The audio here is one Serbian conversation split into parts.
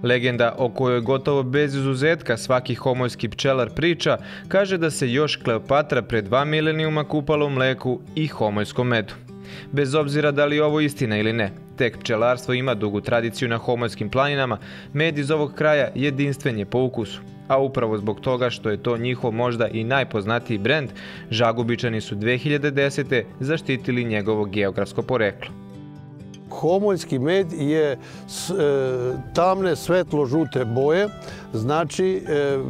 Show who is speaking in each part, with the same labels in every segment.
Speaker 1: Legenda o kojoj gotovo bez izuzetka svaki homoljski pčelar priča kaže da se još Kleopatra pre 2 milenijuma kupala u mleku i homoljskom medu. Bez obzira da li je ovo istina ili ne, tek pčelarstvo ima dugu tradiciju na homoljskim planinama, med iz ovog kraja jedinstven je po ukusu. A upravo zbog toga što je to njihov možda i najpoznatiji brend, Žagubičani su 2010. zaštitili njegovo geografsko poreklo.
Speaker 2: Homoljski med je tamne svetlo-žute boje, znači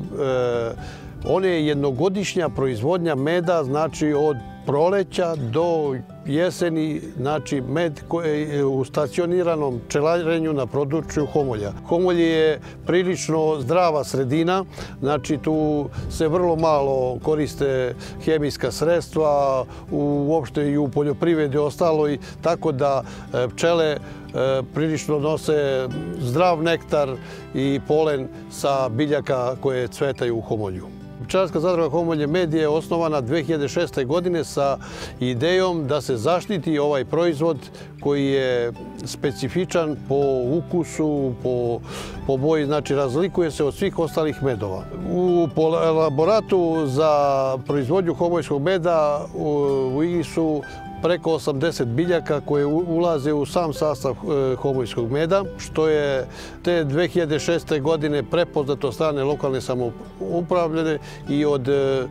Speaker 2: on je jednogodišnja proizvodnja meda, znači od proleća do jeseni, znači med koji je u stacioniranom pčelarenju na području Homolja. Homolje je prilično zdrava sredina, znači tu se vrlo malo koriste hemijska sredstva, uopšte i u poljoprivredi ostalo, tako da pčele prilično nose zdrav nektar i polen sa biljaka koje cvetaju u Homolju. Pčelarska zadruga Homolje med je osnovana 2006. godine sa idejom da se zaštiti ovaj proizvod koji je specifičan po ukusu, po boji, znači razlikuje se od svih ostalih medova. Po elaboratu za proizvodnju homoljskog meda u igri su preko 80 biljaka koje ulaze u sam sastav homoljskog meda, što je te 2006. godine prepoznato od strane lokalne samouprave i od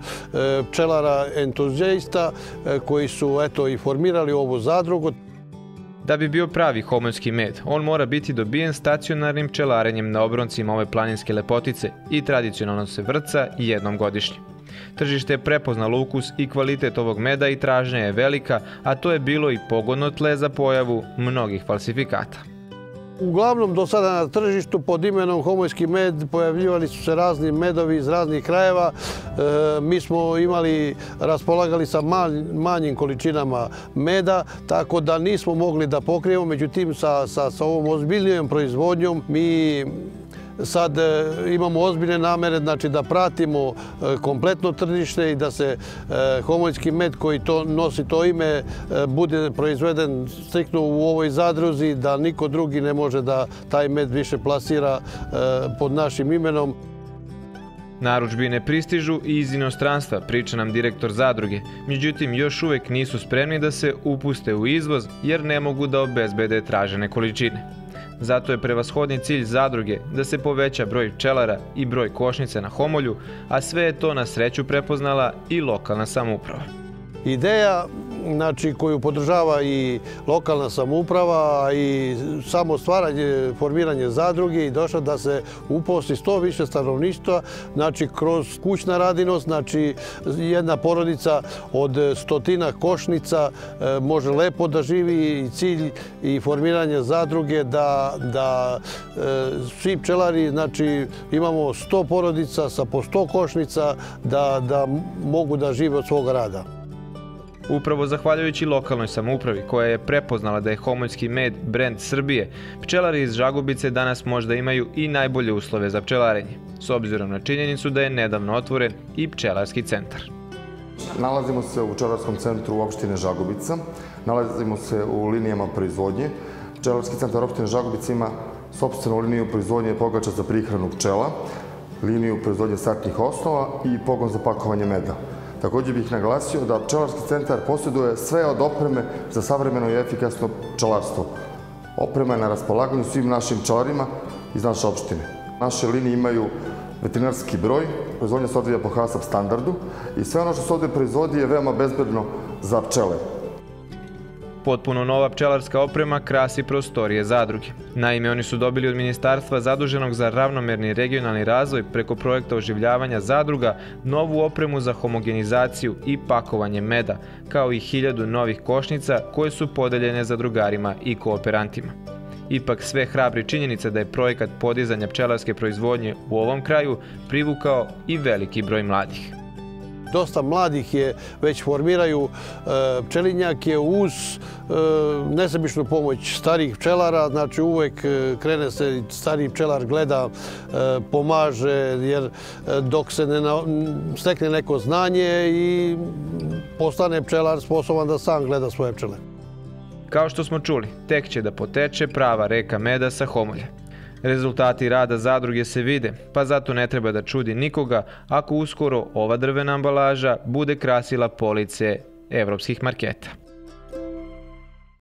Speaker 2: pčelara entuzijasta koji su i formirali ovu zadrugu.
Speaker 1: Da bi bio pravi homoljski med, on mora biti dobijen stacionarnim pčelarenjem na obroncima ove planinske lepotice i tradicionalno se vrca jednom godišnje. Tržište je prepoznalo ukus i kvalitet ovog meda i tražnja je velika, a to je bilo i pogodno tle za pojavu mnogih falsifikata.
Speaker 2: Uglavnom, do sada na tržištu pod imenom homoljski med pojavljivali su se razni medovi iz raznih krajeva. Mi smo raspolagali sa manjim količinama meda, tako da nismo mogli da pokrijemo. Međutim, sa ovom ozbiljnijom proizvodnjom mi sad imamo ozbiljne namere, znači da pratimo kompletno tržište i da se homoljski med koji nosi to ime bude proizveden striktno u ovoj zadruzi, da niko drugi ne može da taj med više plasira pod našim imenom.
Speaker 1: Narudžbine pristižu i iz inostranstva, priča nam direktor zadruge. Međutim, još uvek nisu spremni da se upuste u izvoz jer ne mogu da obezbede tražene količine. Zato je prevashodni cilj zadruge da se poveća broj pčelara i broj košnica na Homolju, a sve je to na sreću prepoznala i lokalna samouprava.
Speaker 2: Ideja koju podržava i lokalna samouprava i samo stvaranje, formiranje zadruge i došlo da se uposli što više stanovništva, znači kroz kućna radinost, znači jedna porodica od 100 košnica može lepo da živi i cilj i formiranje zadruge da svi pčelari, znači imamo 100 porodica sa po 100 košnica da mogu da žive od svoga rada.
Speaker 1: Upravo zahvaljujući lokalnoj samoupravi koja je prepoznala da je homoljski med brend Srbije, pčelari iz Žagubice danas možda imaju i najbolje uslove za pčelarenje, s obzirom na činjenicu da je nedavno otvoren i pčelarski centar.
Speaker 3: Nalazimo se u pčelarskom centru opštine Žagubica, nalazimo se u linijama proizvodnje. Pčelarski centar opštine Žagubica ima sopstvenu liniju proizvodnje pogača za prihranu pčela, liniju proizvodnje startnih osnova i pogon za pakovanje meda. Također bih naglasio da pčelarski centar posjeduje sve od opreme za savremeno i efikasno pčelarstvo. Oprema je na raspolaganju svim našim pčelarima iz naše opštine. Naše linije imaju veterinarski broj, proizvodnja se odvija po HACCP standardu i sve ono što se ovdje proizvodi je veoma bezbedno za pčele.
Speaker 1: Potpuno nova pčelarska oprema krasi prostorije zadruge. Naime, oni su dobili od ministarstva zaduženog za ravnomerni regionalni razvoj preko projekta oživljavanja zadruga novu opremu za homogenizaciju i pakovanje meda, kao i 1000 novih košnica koje su podeljene zadrugarima i kooperantima. Ipak sve hrabri činjenica da je projekat podizanja pčelarske proizvodnje u ovom kraju privukao i veliki broj mladih.
Speaker 2: Dosta mladih već formiraju pčelinjake uz nesebičnu pomoć starijih pčelara, znači uvek krene se, stariji pčelar gleda, pomaže, jer dok se ne stekne neko znanje i postane pčelar sposoban da sam gleda svoje pčele.
Speaker 1: Kao što smo čuli, tek će da poteče prava reka meda sa Homolja. Rezultati rada zadruge se vide, pa zato ne treba da čudi nikoga ako uskoro ova drvena ambalaža bude krasila police evropskih marketa.